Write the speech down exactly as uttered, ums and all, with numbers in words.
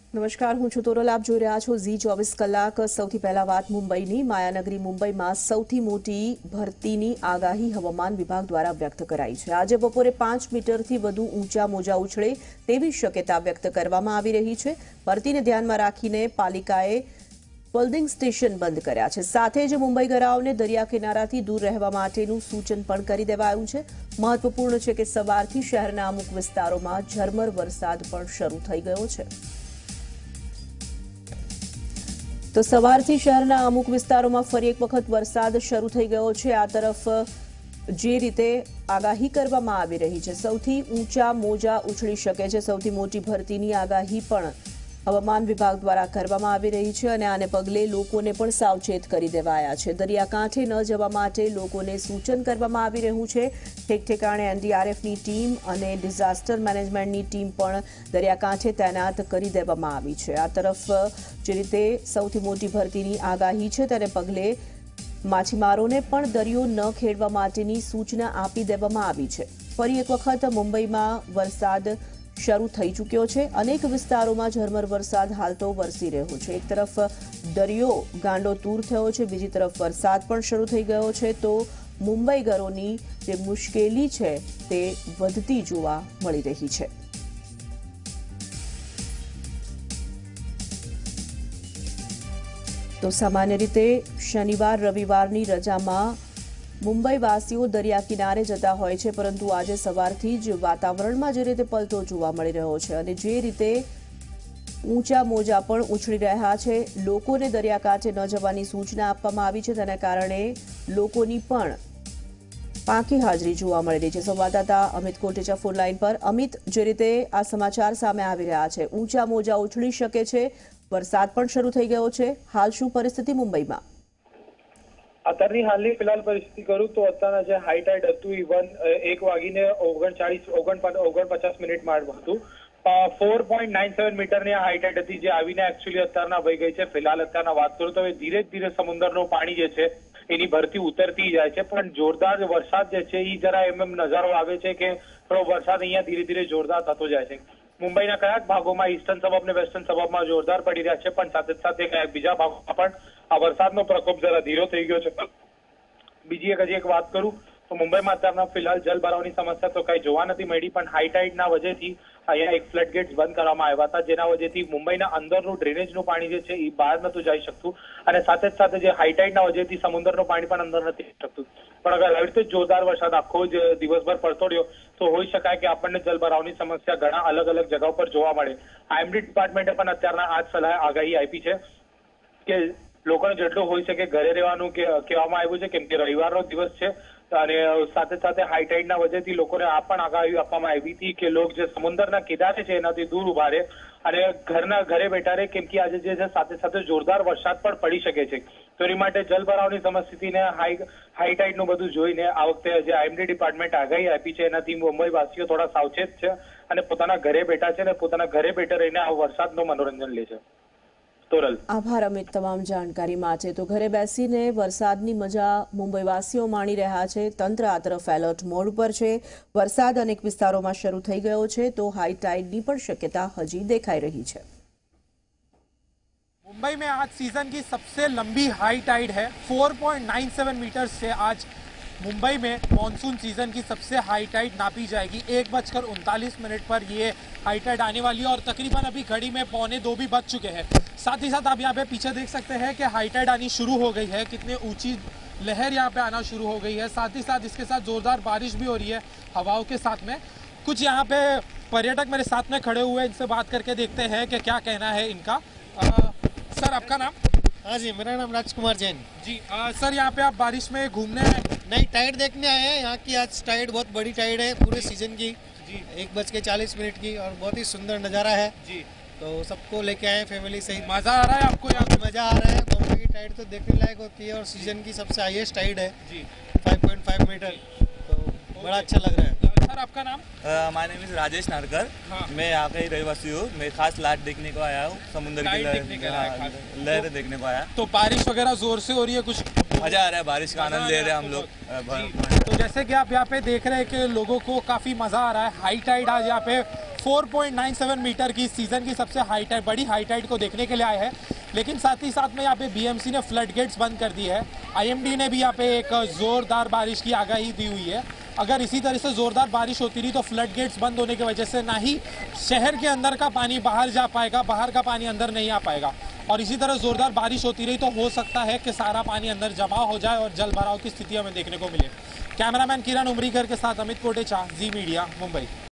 નમસ્કાર, હું છું તોરલ. આપ જોઈ રહ્યા છો ઝી ચોવીસ કલાક. સૌથી પહેલા વાત મુંબઈની. માયાનગરી મુંબઈમાં સૌથી મોટી ભરતીની આગાહી હવામાન વિભાગ દ્વારા વ્યક્ત કરાઈ છે. આજે બપોરે પાંચ મીટરથી વધુ ઊંચા મોજા ઉછળે તેવી શક્યતા વ્યક્ત કરવામાં આવી રહી છે. ભરતીને ધ્યાનમાં રાખીને પાલિકાએ ફોલ્ડિંગ સ્ટેશન બંધ કર્યા છે. સાથે જ મુંબઈગરાઓને દરિયા કિનારાથી દૂર રહેવા માટેનું સૂચન પણ કરી દેવાયું છે. મહત્વપૂર્ણ છે કે સવારથી શહેરના અમુક વિસ્તારોમાં ઝરમર વરસાદ પણ શરૂ થઈ ગયો છે. તો સવારથી શહેરના અમુક વિસ્તારોમાં ફરી એક વખત વરસાદ શરૂ થઈ ગયો છે. આ તરફ જે રીતે આગાહી કરવામાં આવી રહી છે, સૌથી ઊંચા મોજા ઉછળી શકે છે, સૌથી મોટી ભરતીની આગાહી પણ હવામાન વિભાગ દ્વારા કરવામાં આવી રહી છે અને આને પગલે લોકોને પણ સાવચેત કરી દેવાયા છે. દરિયાકાંઠે ન જવા માટે લોકોને સૂચન કરવામાં આવી રહ્યું છે. ઠેક ઠેકાણે એનડીઆરએફની ટીમ અને ડિઝાસ્ટર મેનેજમેન્ટની ટીમ પણ દરિયાકાંઠે તૈનાત કરી દેવામાં આવી છે. આ તરફ જે રીતે સૌથી મોટી ભરતીની આગાહી છે તેને પગલે માછીમારોને પણ દરિયો ન ખેડવા માટેની સૂચના આપી દેવામાં આવી છે. ફરી એક વખત મુંબઈમાં વરસાદ શરૂ થઈ ચૂક્યો છે. અનેક વિસ્તારોમાં ઝરમર વરસાદ હાલ તો વરસી રહ્યો છે. એક તરફ દરિયો ગાંડો તૂર થયો છે, બીજી તરફ વરસાદ પણ શરૂ થઈ ગયો છે. તો મુંબઈગરોની જે મુશ્કેલી છે તે વધતી જોવા મળી રહી છે. તો સામાન્ય રીતે શનિવાર રવિવારની રજામાં મુંબઈવાસીઓ દરિયા કિનારે જતા હોય છે, પરંતુ આજે સવારથી જ વાતાવરણમાં જે રીતે પલટો જોવા મળી રહ્યો છે અને જે રીતે ઊંચા મોજા પણ ઉછળી રહ્યા છે, લોકોને દરિયાકાંઠે ન જવાની સૂચના આપવામાં આવી છે. તેના કારણે લોકોની પણ પાંખી હાજરી જોવા મળી રહી છે. સંવાદદાતા અમિત કોટેચા ફોન લાઈન પર. અમિત, જે રીતે આ સમાચાર સામે આવી રહ્યા છે, ઊંચા મોજા ઉછળી શકે છે, વરસાદ પણ શરૂ થઈ ગયો છે, હાલ શું પરિસ્થિતિ મુંબઈમાં? અત્યારની હાલની ફિલહાલ પરિસ્થિતિ કરું તો અત્યારના જે હાઈ ટાઈડ હતું ઇવન એક વાગીને ઓગણચાળીસ ઓગણપચાસ મિનિટમાં હતું. ફોર પોઈન્ટ નાઇન સેવન મીટરની હાઈ ટાઈડ હતી, જે આવીને એકચ્યુઅલી અત્યારના વહી ગઈ છે. ફિલહાલ અત્યારના વાત કરું તો હવે ધીરે ધીરે સમુદ્રનું પાણી જે છે એની ભરતી ઉતરતી જાય છે, પણ જોરદાર વરસાદ જે છે એ જરા એમ એમ નજારો આવે છે કે થોડો વરસાદ અહીંયા ધીરે ધીરે જોરદાર થતો જાય છે. મુંબઈના કયાક ભાગોમાં ઈસ્ટર્ન સબર્બ ને વેસ્ટર્ન સબર્બમાં જોરદાર પડી રહ્યા છે, પણ સાથે સાથે કયાક બીજા ભાગોમાં પણ આ વરસાદનો પ્રકોપ જરા ધીરો થઈ ગયો છે. બીજી એક હજી એક વાત કરું તો મુંબઈમાં અત્યારના ફિલહાલ જલભરાવની સમસ્યા તો કઈ જોવા નથી મળી, પણ હાઈ ટાઈડના વજહથી અહીંયા એક ફ્લડ ગેટ્સ બંધ કરવામાં આવ્યા હતા, જેના વજહથી મુંબઈના અંદરનું ડ્રેનેજનું પાણી જે છે એ બહાર નતું જઈ શકતું અને સાથે જ સાથે જે હાઈ ટાઈડના વજહથી સમુદ્રનું પાણી પણ અંદર નથી જઈ શકતું. પણ અગર આવી રીતે જોરદાર વરસાદ આખો જ દિવસભર પડતો રહ્યો તો હોઈ શકાય કે આપણને જલભરાવની સમસ્યા ઘણા અલગ અલગ જગ્યાઓ પર જોવા મળે. આઈએમડી ડિપાર્ટમેન્ટે પણ અત્યારના આજ સલાહ આગાહી આપી છે કે લોકોને જેટલું હોઈ શકે ઘરે રહેવાનું કહેવામાં આવ્યું છે, કેમ કે રવિવારનો દિવસ છે અને સાથે સાથે હાઈ ટાઈડના વજહથી લોકોને આ પણ આગાહી આપવામાં આવી હતી કે લોકો જે સમુદ્રના કિનારે છે એનાથી દૂર ઉભા રહે અને ઘરના ઘરે બેઠા રહે, કેમ કે આજે જે છે સાથે સાથે જોરદાર વરસાદ પણ પડી શકે છે. તો એની માટે જલભરાવની સમસ્યાને હાઈ હાઈ ટાઈડનું બધું જોઈને આ વખતે જે આઈએમડી ડિપાર્ટમેન્ટ આગાહી આપી છે એનાથી મુંબઈવાસીઓ થોડા સાવચેત છે અને પોતાના ઘરે બેઠા છે અને પોતાના ઘરે બેઠા રહીને આ વરસાદનું મનોરંજન લે છે. આભાર અમિત તમામ જાણકારી માટે. તો ઘરે બેસીને વરસાદની મજા મુંબઈવાસીઓ માણી રહ્યા છે. તંત્ર આ તરફ એલર્ટ મોડ પર છે. વરસાદ અનેક વિસ્તારોમાં શરૂ થઈ ગયો છે, તો હાઈ ટાઈડની પણ શક્યતા હજી દેખાઈ રહી છે. मुंबई में आज सीजन की सबसे लंबी हाई टाइड है, four point nine seven metre से आज मुंबई में मॉनसून सीजन की सबसे हाई टाइड नापी जाएगी. एक बजकर उनतालीस मिनट पर ये हाई टाइड आने वाली है और तकरीबन अभी घड़ी में पौने दो भी बज चुके हैं. साथ ही साथ आप यहाँ पे पीछे देख सकते हैं कि हाई टाइड आनी शुरू हो गई है. कितने ऊंची लहर यहाँ पे आना शुरू हो गई है. साथ ही साथ इसके साथ जोरदार बारिश भी हो रही है हवाओं के साथ में. कुछ यहाँ पे पर्यटक मेरे साथ में खड़े हुए, इनसे बात करके देखते हैं कि क्या कहना है इनका. आ, सर आपका नाम? हाँ जी, मेरा नाम राजकुमार जैन जी. आ, सर यहाँ पे आप बारिश में घूमने आए? नहीं, टाइड देखने आए हैं. यहाँ की आज टाइड बहुत बड़ी टाइड है पूरे सीजन की जी. एक बज के चालीस मिनट की और बहुत ही सुंदर नज़ारा है जी. तो सबको लेके आए फैमिली सहित. मज़ा आ रहा है आपको? यहाँ मज़ा आ रहा है. बॉम्बे की टाइड तो देखने लायक होती है और सीजन की सबसे हाईएस्ट टाइड है जी, फाइव पॉइंट फाइव मीटर. तो बड़ा अच्छा लग रहा है. सर आपका नाम? My name is Rajesh Narkar. हाँ. मैं यहाँ का ही रहवासी हूँ. मैं खास लाट देखने को आया हूँ, समुद्र की लहर देखने को आया. तो बारिश वगैरह जोर से हो रही है, कुछ मजा आ रहा है, बारिश का आनंद ले रहे हैं हम लोग. तो जैसे कि आप यहाँ पे देख रहे हैं कि लोगों को काफी मजा आ रहा है. हाई टाइड आज यहाँ पे चार पॉइंट नौ सात मीटर की सीजन की सबसे हाई टाइड बड़ी हाई टाइड को देखने के लिए आए हैं। लेकिन साथ ही साथ में यहाँ पे बीएमसी ने फ्लड गेट्स बंद कर दिए है। आईएमडी ने भी यहाँ पे एक जोरदार बारिश की आगाही दी हुई है। अगर इसी तरह से जोरदार बारिश होती रही तो फ्लड गेट्स बंद होने की वजह से ना ही शहर के अंदर का पानी बाहर जा पाएगा, बाहर का पानी अंदर नहीं आ पाएगा। और इसी तरह जोरदार बारिश होती रही तो हो सकता है कि सारा पानी अंदर जमा हो जाए और जल भराव की स्थिति हमें देखने को मिले। कैमरामैन किरण उमरीकर के साथ अमित कोटेचा, जी मीडिया, मुंबई।